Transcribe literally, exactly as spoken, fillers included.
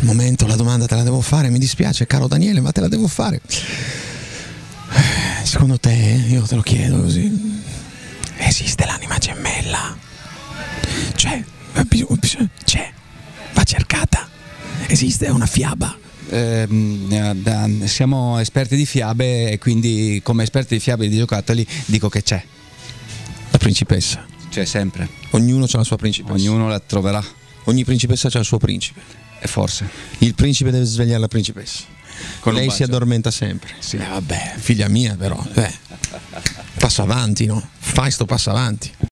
il momento, la domanda te la devo fare, mi dispiace caro Daniele, ma te la devo fare. Secondo te, io te lo chiedo così, esiste l'anima gemella? C'è, c'è, va cercata, esiste, è una fiaba? Eh, siamo esperti di fiabe e quindi come esperti di fiabe e di giocattoli dico che c'è. La principessa? C'è sempre. Ognuno ha la sua principessa? Ognuno la troverà. Ogni principessa ha il suo principe? E forse. Il principe deve svegliare la principessa? Con lei si addormenta sempre? Sì. Eh, vabbè, figlia mia però, eh. Passa avanti, no? Fai sto passo avanti.